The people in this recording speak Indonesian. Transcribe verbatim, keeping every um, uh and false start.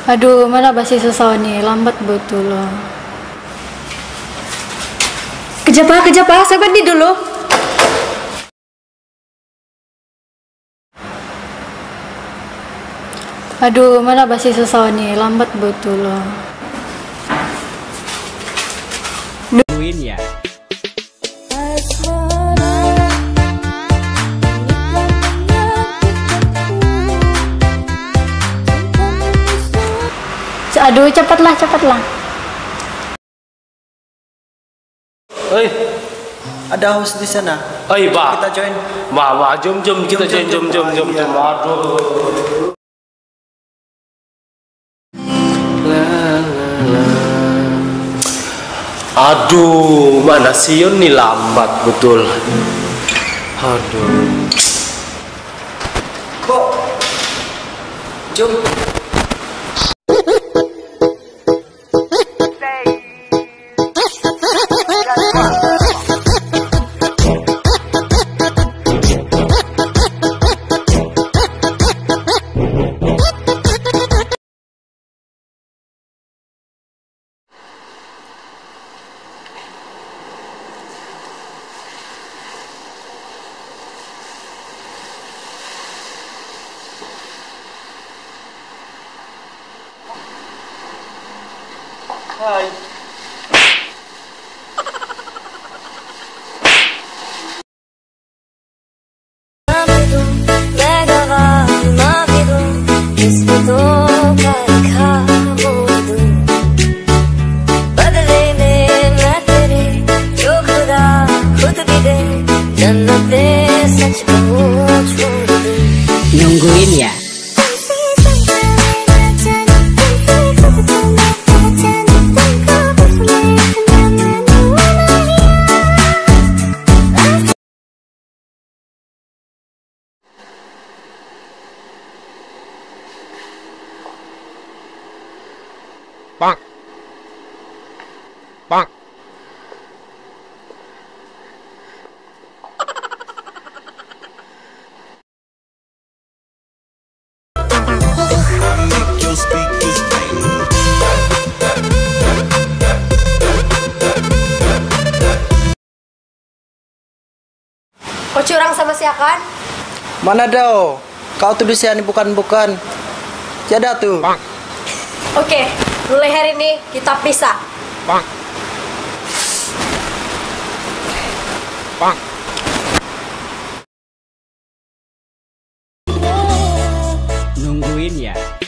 Aduh, mana basi susah nih, lambat betul loh. Kejap ah, kejap ah, saya mandi dulu. Aduh, mana basi susah nih, lambat betul loh. Nungguin ya. Aduh, cepatlah, cepatlah. Oi, ada host di sana. Oi, Pak. Kita join. Wah, wah, jom, jom, kita join, jom, jom, jom, jom. Aduh. Aduh, mana Sion nih lambat betul. Aduh. Kok? Jom. Hai. Nungguin ya. Bang. Bang. Kau curang sama si Akan? Mana dah? Kau tuduh saya ini bukan-bukan. Tiada tuh. Bang. Oke, mulai hari ini kita pisah. Bang. Bang. Nungguin ya.